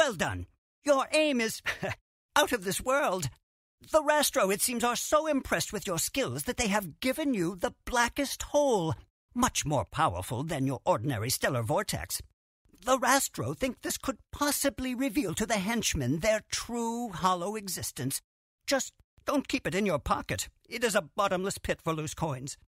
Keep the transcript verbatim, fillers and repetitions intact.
Well done. Your aim is out of this world. The Rastro, it seems, are so impressed with your skills that they have given you the Blackest hole, much more powerful than your ordinary stellar vortex. The Rastro think this could possibly reveal to the henchmen their true hollow existence. Just don't keep it in your pocket. It is a bottomless pit for loose coins.